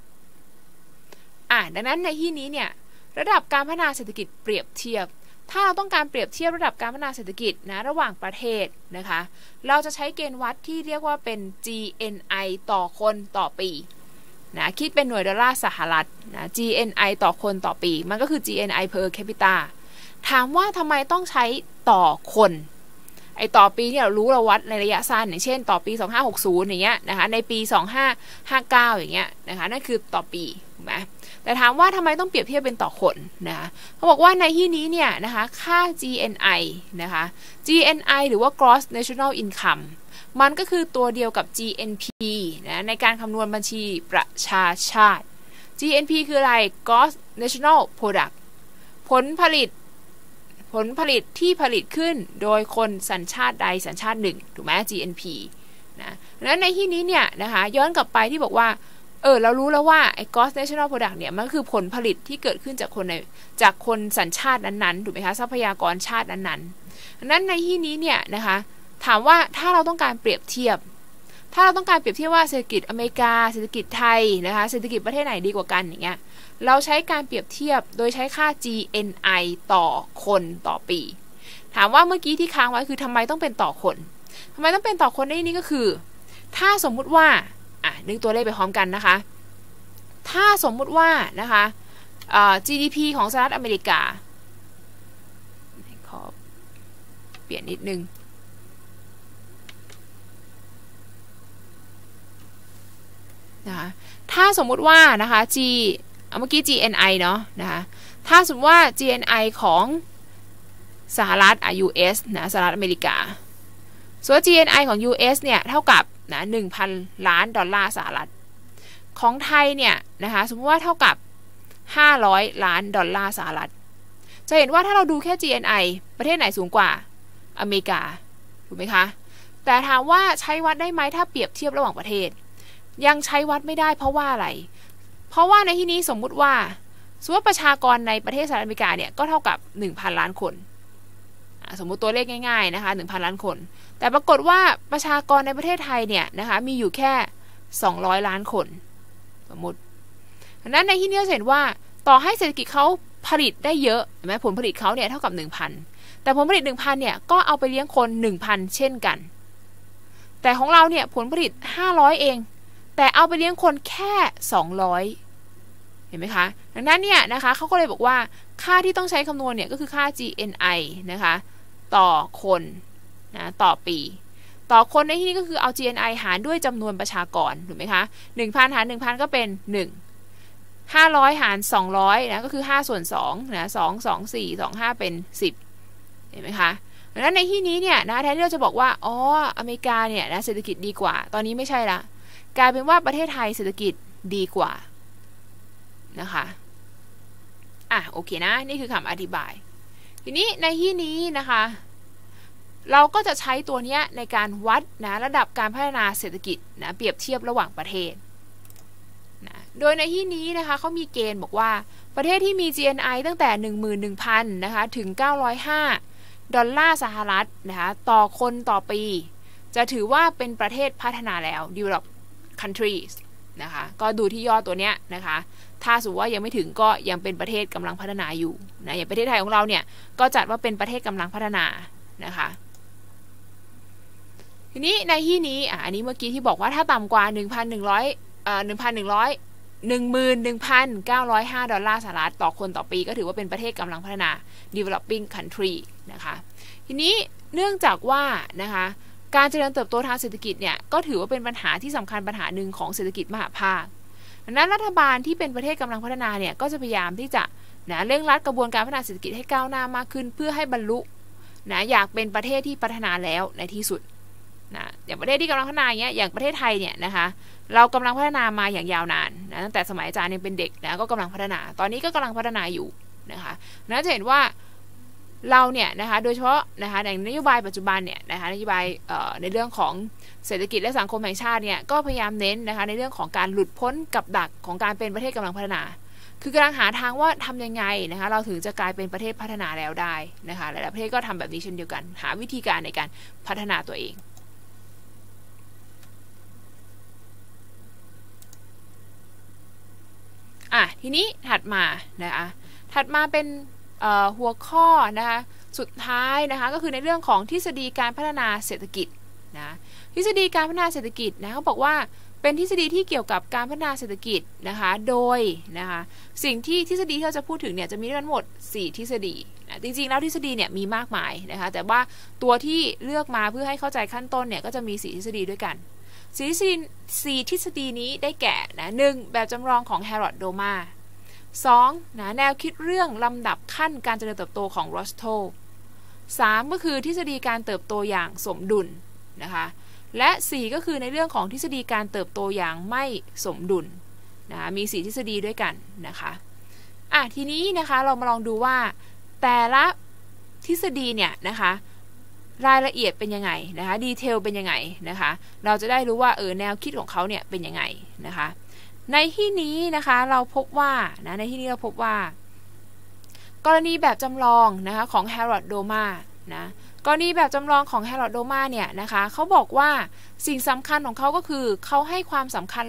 ดังนั้นในที่นี้เนี่ยระดับการพัฒนาเศรษฐกิจเปรียบเทียบถ้าเราต้องการเปรียบเทียบระดับการพัฒนาเศรษฐกิจนะระหว่างประเทศนะคะเราจะใช้เกณฑ์วัดที่เรียกว่าเป็น GNI ต่อคนต่อปีนะคิดเป็นหน่วยดอลลาร์สหรัฐนะ GNI ต่อคนต่อปีมันก็คือ GNI per capita ถามว่าทำไมต้องใช้ต่อคนต่อปีเนี่ยเรารู้เราวัดในระยะสั้นอย่างเช่นต่อปี2560อย่างเงี้ยนะคะในปี2559อย่างเงี้ยนะคะนั่นคือต่อปีถูกไหมแต่ถามว่าทำไมต้องเปรียบเทียบเป็นต่อคนนะคะเขาบอกว่าในที่นี้เนี่ยนะคะค่า GNI นะคะ GNI หรือว่า Gross National Income มันก็คือตัวเดียวกับ GNP นะในการคำนวณบัญชีประชาชาติ GNP คืออะไร Gross National Product ผลผลิตที่ผลิตขึ้นโดยคนสัญชาติใดสัญชาติหนึ่งถูกไหม GNP นะแล้วในที่นี้เนี่ยนะคะย้อนกลับไปที่บอกว่าเรารู้แล้วว่าไอ้ Gross National Product เนี่ยมันคือผลผลิตที่เกิดขึ้นจากคนสัญชาตินั้นๆถูกไหมคะทรัพยากรชาตินั้นๆดังนั้นในที่นี้เนี่ยนะคะถามว่าถ้าเราต้องการเปรียบเทียบว่าเศรษฐกิจอเมริกาเศรษฐกิจไทยนะคะเศรษฐกิจประเทศไหนดีกว่ากันอย่างเงี้ยเราใช้การเปรียบเทียบโดยใช้ค่า GNI ต่อคนต่อปีถามว่าเมื่อกี้ที่ค้างไว้คือทำไมต้องเป็นต่อคนในนี้ก็คือถ้าสมมุติว่านึกตัวเลขไปพร้อมกันนะคะถ้าสมมุติว่านะคะ GDP ของสหรัฐอเมริกาขอเปลี่ยนนิดนึงนะคะถ้าสมมุติว่านะคะเมื่อกี้ GNI เนาะนะคะถ้าสมมติว่า GNI ของสหรัฐUS นะสหรัฐอเมริกาส่วน GNI ของ US เนี่ยเท่ากับนะ 1,000 ล้านดอลลาร์สหรัฐของไทยเนี่ยนะคะสมมติว่าเท่ากับ500 ล้านดอลลาร์สหรัฐจะเห็นว่าถ้าเราดูแค่ GNI ประเทศไหนสูงกว่าอเมริกาถูกไหมคะแต่ถามว่าใช้วัดได้ไหมถ้าเปรียบเทียบระหว่างประเทศยังใช้วัดไม่ได้เพราะว่าอะไรเพราะว่าในที่นี้สมมุติว่าประชากรในประเทศสหรัฐอเมริกาเนี่ยก็เท่ากับ 1,000 ล้านคนสมมุติตัวเลขง่ายๆนะคะ 1,000 ล้านคนแต่ปรากฏว่าประชากรในประเทศไทยเนี่ยนะคะมีอยู่แค่200 ล้านคนสมมุติดังนั้นในที่นี้เห็นว่าต่อให้เศรษฐกิจเขาผลิตได้เยอะเห็นไหมผลผลิตเขาเนี่ยเท่ากับ 1,000 แต่ผลผลิต 1,000 เนี่ยก็เอาไปเลี้ยงคน 1,000 เช่นกันแต่ของเราเนี่ยผลผลิต500เองแต่เอาไปเลี้ยงคนแค่200เห็นไหมคะดังนั้นเนี่ยนะคะเขาก็เลยบอกว่าค่าที่ต้องใช้คำนวณเนี่ยก็คือค่า GNI นะคะต่อคนนะต่อปีต่อคนในที่นี้ก็คือเอา GNI หารด้วยจำนวนประชากรถูกไหมคะ 1,000 หาร 1,000 ก็เป็น1 500หาร200นะก็คือ5ส่วน2นะ2 2 4 2 5เป็น10เห็นไหมคะดังนั้นในที่นี้เนี่ยนะแทนที่เราจะบอกว่าอเมริกาเนี่ยนะเศรษฐกิจดีกว่าตอนนี้ไม่ใช่ละกลายเป็นว่าประเทศไทยเศรษฐกิจดีกว่านะคะโอเคนะนี่คือคำอธิบายทีนี้ในที่นี้นะคะเราก็จะใช้ตัวนี้ในการวัดนะระดับการพัฒนาเศรษฐกิจนะเปรียบเทียบระหว่างประเทศนะโดยในที่นี้นะคะเขามีเกณฑ์บอกว่าประเทศที่มี GNI ตั้งแต่ 11,000 นะคะถึง905 ดอลลาร์สหรัฐนะคะต่อคนต่อปีจะถือว่าเป็นประเทศพัฒนาแล้ว developed countries นะคะก็ดูที่ยอดตัวเนี้ยนะคะถ้าสมมติว่ายังไม่ถึงก็ยังเป็นประเทศกำลังพัฒนาอยู่นะอย่างประเทศไทยของเราเนี่ยก็จัดว่าเป็นประเทศกำลังพัฒนานะคะทีนี้ในที่นี้อันนี้เมื่อกี้ที่บอกว่าถ้าต่ำกว่า 11,905 ดอลลาร์สหรัฐต่อคนต่อปีก็ถือว่าเป็นประเทศกำลังพัฒนา developing country นะคะทีนี้เนื่องจากว่านะคะการเจริญเติบโตทางเศรษฐกิจเนี่ยก็ถือว่าเป็นปัญหาที่สำคัญปัญหาหนึ่งของเศรษฐกิจมหภาคดังนั้นรัฐบาลที่เป็นประเทศกำลังพัฒนาเนี่ยก็จะพยายามที่จะเร่งรัดกระบวนการพัฒนาเศรษฐกิจให้ก้าวหน้ามากขึ้นเพื่อให้บรรลุอยากเป็นประเทศที่พัฒนาแล้วในที่สุดอย่างประเทศที่กำลังพัฒนาอย่างประเทศไทยเนี่ยนะคะเรากำลังพัฒนามาอย่างยาวนานตั้งแต่สมัยอาจารย์ยังเป็นเด็กก็กำลังพัฒนาตอนนี้ก็กำลังพัฒนาอยู่นะคะจะเห็นว่าเราเนี่ยนะคะโดยเฉพาะนะคะในนโยบายปัจจุบันเนี่ยนะคะนโยบายในเรื่องของเศรษฐกิจและสังคมแห่งชาติเนี่ยก็พยายามเน้นนะคะในเรื่องของการหลุดพ้นกับดักของการเป็นประเทศกำลังพัฒนาคือกำลังหาทางว่าทำยังไงนะคะเราถึงจะกลายเป็นประเทศพัฒนาแล้วได้นะคะหลายๆประเทศก็ทำแบบนี้เช่นเดียวกันหาวิธีการในการพัฒนาตัวเองทีนี้ถัดมานะคะถัดมาเป็นหัวข้อนะคะสุดท้ายนะคะก็คือในเรื่องของทฤษฎีการพัฒนาเศรษฐกิจนะทฤษฎีการพัฒนาเศรษฐกิจนะเขาบอกว่าเป็นทฤษฎีที่เกี่ยวกับการพัฒนาเศรษฐกิจนะคะโดยนะคะสิ่งที่ทฤษฎีที่เราจะพูดถึงเนี่ยจะมีทั้งหมด4ทฤษฎีนะจริงๆแล้วทฤษฎีเนี่ยมีมากมายนะคะแต่ว่าตัวที่เลือกมาเพื่อให้เข้าใจขั้นต้นเนี่ยก็จะมี4ทฤษฎีด้วยกัน4ทฤษฎีนี้ได้แก่นะ1แบบจำลองของ Harold Doma 2แนวคิดเรื่องลำดับขั้นการเจริญเติบโตของ Rostov 3ก็คือทฤษฎีการเติบโตอย่างสมดุลนะคะและ4ก็คือในเรื่องของทฤษฎีการเติบโตอย่างไม่สมดุลนะคะมี4ทฤษฎีด้วยกันนะคะทีนี้นะคะเรามาลองดูว่าแต่ละทฤษฎีเนี่ยนะคะรายละเอียดเป็นยังไงนะคะดีเทลเป็นยังไงนะคะเราจะได้รู้ว่าแนวคิดของเขาเนี่ยเป็นยังไงนะคะในที่นี้นะคะเราพบว่ากรณีแบบจำลองนะคะของ Harold Doma นะกรณีแบบจำลองของ Harold Doma เนี่ยนะคะเขาบอกว่าสิ่งสำคัญของเขาก็คือเขาให้ความสำคัญ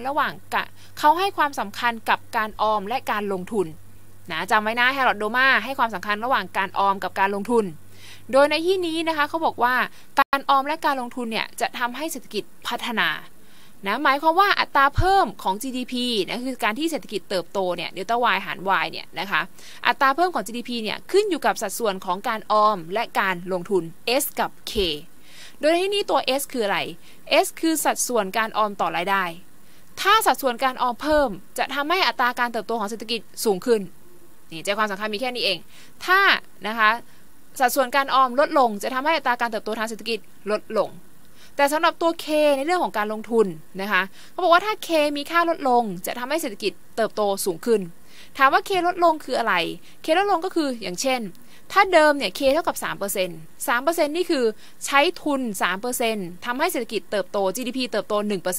กับการออมและการลงทุนนะจำไว้นะ Harold Doma ให้ความสำคัญระหว่างการออมกับการลงทุนโดยในที่นี้นะคะเขาบอกว่าการออมและการลงทุนเนี่ยจะทำให้เศรษฐกิจพัฒนานะหมายความว่าอัตราเพิ่มของ GDP นะคือการที่เศรษฐกิจเติบโตเนี่ยเดลต้า y หาร y เนี่ยนะคะอัตราเพิ่มของ GDP เนี่ยขึ้นอยู่กับสัดส่วนของการออมและการลงทุน S กับ K โดยในที่นี้ตัว S คืออะไร S คือสัดส่วนการออมต่อรายได้ถ้าสัดส่วนการออมเพิ่มจะทำให้อัตราการเติบโตของเศรษฐกิจสูงขึ้นนี่ใจความสำคัญมีแค่นี้เองถ้านะคะสัดส่วนการออมลดลงจะทำให้อัตราการเติบโตทางเศรษฐกิจลดลงแต่สำหรับตัว K ในเรื่องของการลงทุนนะคะเขาบอกว่าถ้า K มีค่าลดลงจะทำให้เศรษฐกิจเติบโตสูงขึ้นถามว่า K ลดลงคืออะไร K ลดลงก็คืออย่างเช่นถ้าเดิมเนี่ย K เท่ากับ 3% 3% นี่คือใช้ทุน 3% ทำให้เศรษฐกิจเติบโต GDP เติบโต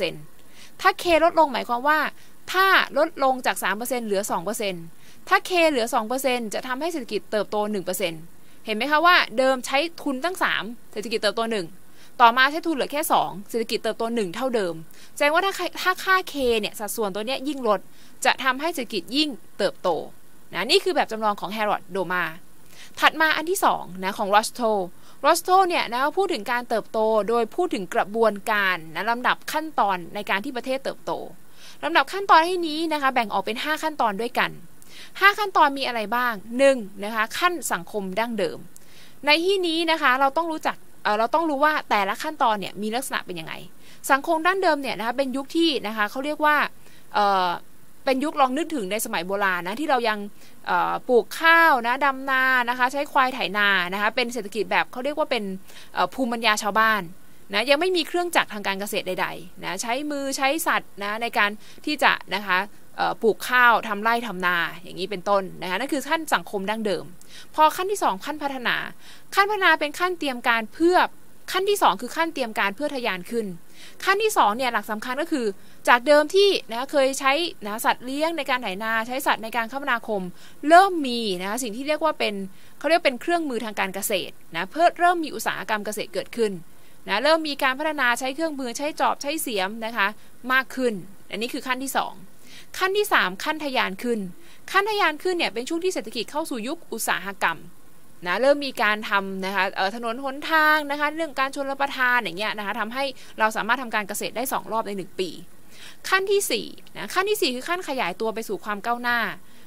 1% ถ้า K ลดลงหมายความว่าถ้าลดลงจาก 3% เหลือ 2% ถ้า K เหลือ 2% จะทำให้เศรษฐกิจเติบโต 1% เห็นไหมคะว่าเดิมใช้ทุนตั้ง3เศรษฐกิจเติบโต1ต่อมาใช้ทุนเหลือแค่2เศรษฐกิจเติบโต1เท่าเดิมแสดงว่าถ้าค่า K เนี่ยสัดส่วนตัวเนี้ยยิ่งลดจะทำให้เศรษฐกิจยิ่งเติบโตนะนี่คือแบบจำลองของ Harold Doma ถัดมาอันที่2นะของ Rostov เนี่ยนะพูดถึงการเติบโตโดยพูดถึงกระบวนการนะลำดับขั้นตอนในการที่ประเทศเติบโตลำดับขั้นตอนที่นี้นะคะแบ่งออกเป็น5ขั้นตอนด้วยกัน5ขั้นตอนมีอะไรบ้าง1นะคะขั้นสังคมดั้งเดิมในที่นี้นะคะเราต้องรู้ว่าแต่ละขั้นตอนเนี่ยมีลักษณะเป็นยังไงสังคมดั้งเดิมเนี่ยนะคะเป็นยุคที่นะคะเขาเรียกว่าเป็นยุคลองนึกถึงในสมัยโบราณนะที่เรายังปลูกข้าวนะดำนานะคะใช้ควายไถนานะคะเป็นเศรษฐกิจแบบเขาเรียกว่าเป็นภูมิปัญญาชาวบ้านนะยังไม่มีเครื่องจักรทางการเกษตรใดๆนะใช้มือใช้สัตว์นะในการที่จะนะคะปลูกข้าวทำไร่ทำนาอย่างนี้เป็นต้นนะคะนั่นคือขั้นสังคมดั้งเดิมพอขั้นที่2ขั้นพัฒนาเป็นขั้นเตรียมการเพื่อขั้นที่2คือขั้นเตรียมการเพื่อทะยานขึ้นขั้นที่2เนี่ยหลักสำคัญก็คือจากเดิมที่นะเคยใช้นะสัตว์เลี้ยงในการไถนาใช้สัตว์ในการคมนาคมเริ่มมีนะสิ่งที่เรียกว่าเป็นเขาเรียกเป็นเครื่องมือทางการเกษตรนะเพื่อเริ่มมีอุตสาหกรรมเกษตรเกิดขึ้นนะเริ่มมีการพัฒนาใช้เครื่องมือใช้จอบใช้เสียมนะคะมากขึ้นอันนี้คือขั้นที่2ขั้นที่3ขั้นทะยานขึ้นเนี่ยเป็นช่วงที่เศรษฐกิจเข้าสู่ยุคอุตสาหกรรมนะเริ่มมีการทำนะคะถนนหนทางนะคะเรื่องการชลประทานอย่างเงี้ยนะคะทำให้เราสามารถทำการเกษตรได้2รอบใน1ปีขั้นที่4นะขั้นที่4คือขั้นขยายตัวไปสู่ความก้าวหน้า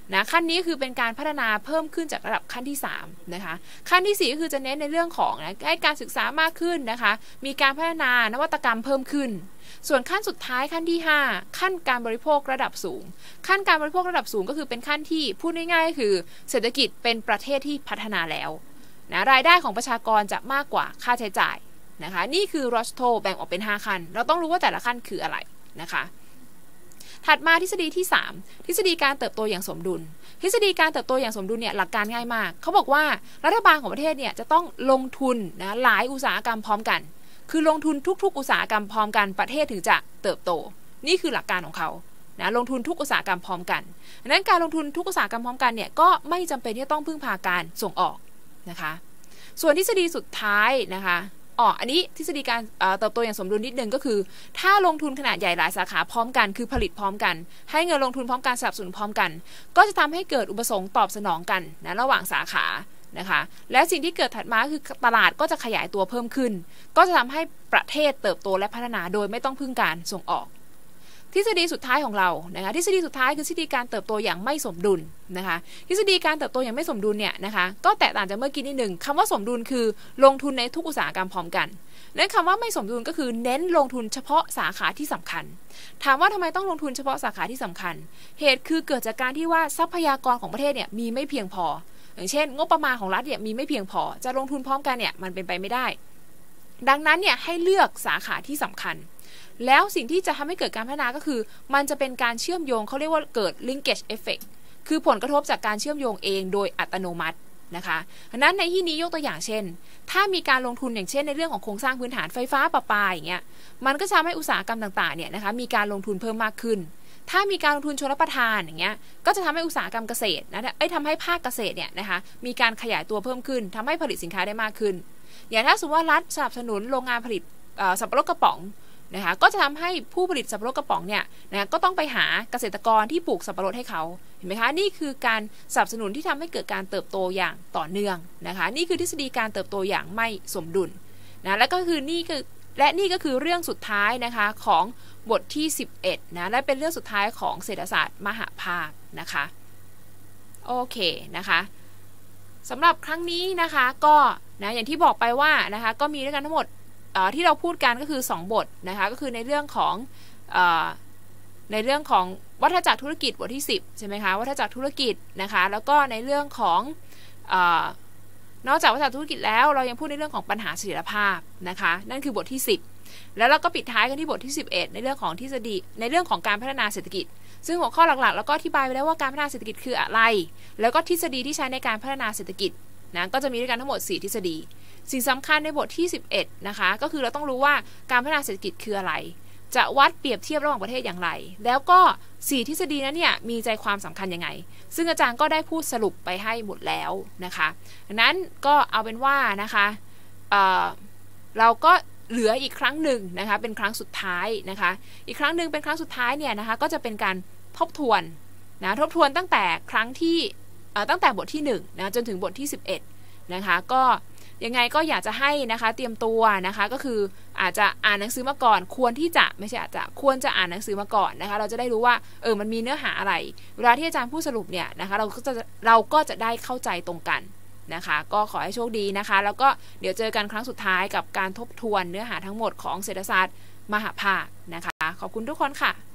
นะขั้นนี้คือเป็นการพัฒนาเพิ่มขึ้นจากระดับขั้นที่3นะคะขั้นที่4ก็คือจะเน้นในเรื่องของให้การศึกษามากขึ้นนะคะมีการพัฒนานวัตกรรมเพิ่มขึ้นส่วนขั้นสุดท้ายขั้นที่5ขั้นการบริโภคระดับสูงขั้นการบริโภคระดับสูงก็คือเป็นขั้นที่พูดง่ายๆคือเศรษฐกิจเป็นประเทศที่พัฒนาแล้วนะรายได้ของประชากรจะมากกว่าค่าใช้จ่ายนะคะนี่คือรอสโตแบ่งออกเป็น5ขั้นเราต้องรู้ว่าแต่ละขั้นคืออะไรนะคะถัดมาทฤษฎีที่3ทฤษฎีการเติบโตอย่างสมดุลทฤษฎีการเติบโตอย่างสมดุลเนี่ยหลักการง่ายมากเขาบอกว่ารัฐบาลของประเทศเนี่ยจะต้องลงทุนนะหลายอุตสาหกรรมพร้อมกันคือลงทุนทุกๆอุตสาหกรรมพร้อมกันประเทศถึงจะเติบโตนี่คือหลักการของเขานะลงทุนทุกอุตสาหกรรมพร้อมกันดังนั้นการลงทุนทุกอุตสาหกรรมพร้อมกันเนี่ยก็ไม่จำเป็นที่จะต้องพึ่งพาการส่งออกนะคะส่วนทฤษฎีสุดท้ายนะคะอันนี้ทฤษฎีการเติบโตอย่างสมดุลนิดนึงก็คือถ้าลงทุนขนาดใหญ่หลายสาขาพร้อมกันคือผลิตพร้อมกันให้เงินลงทุนพร้อมกันสนับสนุนพร้อมกันก็จะทำให้เกิดอุปสงค์ตอบสนองกันนะระหว่างสาขานะคะและสิ่งที่เกิดถัดมาคือตลาดก็จะขยายตัวเพิ่มขึ้นก็จะทำให้ประเทศเติบโตและพัฒนาโดยไม่ต้องพึ่งการส่งออกทฤษฎีสุดท้ายของเรานะคะทฤษฎีสุดท้ายคือทฤษฎีการเติบโตอย่างไม่สมดุลนะคะทฤษฎีการเติบโตอย่างไม่สมดุลเนี่ยนะคะก็แตกต่างจากเมื่อกี้นิดหนึ่งคำว่าสมดุลคือลงทุนในทุกอุตสาหกรรมพร้อมกันและคำว่าไม่สมดุลก็คือเน้นลงทุนเฉพาะสาขาที่สำคัญถามว่าทำไมต้องลงทุนเฉพาะสาขาที่สำคัญเหตุคือเกิดจากการที่ว่าทรัพยากรของประเทศเนี่ยมีไม่เพียงพออย่างเช่นงบประมาณของรัฐเนี่ยมีไม่เพียงพอจะลงทุนพร้อมกันเนี่ยมันเป็นไปไม่ได้ดังนั้นเนี่ยให้เลือกสาขาที่สำคัญแล้วสิ่งที่จะทำให้เกิดการพัฒนาก็คือมันจะเป็นการเชื่อมโยงเขาเรียกว่าเกิด linkage effect คือผลกระทบจากการเชื่อมโยงเองโดยอัตโนมัตินะคะดังนั้นในที่นี้ยกตัวอย่างเช่นถ้ามีการลงทุนอย่างเช่นในเรื่องของโครงสร้างพื้นฐานไฟฟ้าประปาอย่างเงี้ยมันก็จะทำให้อุตสาหกรรมต่างๆเนี่ยนะคะมีการลงทุนเพิ่มมากขึ้นถ้ามีการลงทุนชลประทานอย่างเงี้ยก็จะทำให้อุตสาหกรรมเกษตรนะทำให้ภาคเกษตรเนี่ยนะคะมีการขยายตัวเพิ่มขึ้นทำให้ผลิตสินค้าได้มากขึ้นอย่างถ้าสมมติว่ารัฐสนับสนุนโรงงานผลิตสับปะรดกระป๋องนะคะก็จะทำให้ผู้ผลิตสับปะรดกระป๋องเนี่ยนะก็ต้องไปหาเกษตรกรที่ปลูกสับปะรดให้เขาเห็นไหมคะนี่คือการสนับสนุนที่ทำให้เกิดการเติบโตอย่างต่อเนื่องนะคะนี่คือทฤษฎีการเติบโตอย่างไม่สมดุลนะและก็คือนี่ก็คือเรื่องสุดท้ายนะคะของบทที่11นะและเป็นเรื่องสุดท้ายของเศรษฐศาสตร์มหภาคนะคะโอเคนะคะสำหรับครั้งนี้นะคะก็นะอย่างที่บอกไปว่านะคะก็มีด้วยกันทั้งหมดที่เราพูดกันก็คือ2บทนะคะก็คือในเรื่องของวัฏจักรธุรกิจบทที่10ใช่ไหมคะวัฏจักรธุรกิจนะคะแล้วก็ในเรื่องของนอกจากวัฏจักรธุรกิจแล้วเรายังพูดในเรื่องของปัญหาเสถียรภาพนะคะนั่นคือบทที่10แล้วเราก็ปิดท้ายกันที่บทที่11ในเรื่องของทฤษฎีในเรื่องของการพัฒนาเศรษฐกิจซึ่งหัวข้อหลักๆแล้วก็อธิบายไปแล้วว่าการพัฒนาเศรษฐกิจคืออะไรแล้วก็ทฤษฎีที่ใช้ในการพัฒนาเศรษฐกิจนะก็จะมีด้วยกันทั้งหมด4ทฤษฎีสิ่งสำคัญในบทที่11นะคะก็คือเราต้องรู้ว่าการพัฒนาเศรษฐกิจคืออะไรจะวัดเปรียบเทียบระหว่างประเทศอย่างไรแล้วก็4ทฤษฎีนั้นเนี่ยมีใจความสำคัญยังไงซึ่งอาจารย์ก็ได้พูดสรุปไปให้หมดแล้วนะคะดังนั้นก็เอาเป็นว่านะคะเราก็เหลืออีกครั้งหนึ่งนะคะเป็นครั้งสุดท้ายนะคะอีกครั้งหนึ่งเป็นครั้งสุดท้ายเนี่ยนะคะก็จะเป็นการทบทวนนะทบทวนตั้งแต่ครั้งที่ตั้งแต่บทที่1นะจนถึงบทที่11นะคะก็ยังไงก็อยากจะให้นะคะเตรียมตัวนะคะก็คืออาจจะอ่านหนังสือมาก่อนควรจะอ่านหนังสือมาก่อนนะคะเราจะได้รู้ว่ามันมีเนื้อหาอะไรเวลาที่อาจารย์พูดสรุปเนี่ยนะคะเราก็จะได้เข้าใจตรงกันนะคะก็ขอให้โชคดีนะคะแล้วก็เดี๋ยวเจอกันครั้งสุดท้ายกับการทบทวนเนื้อหาทั้งหมดของเศรษฐศาสตร์มหภาคนะคะขอบคุณทุกคนค่ะ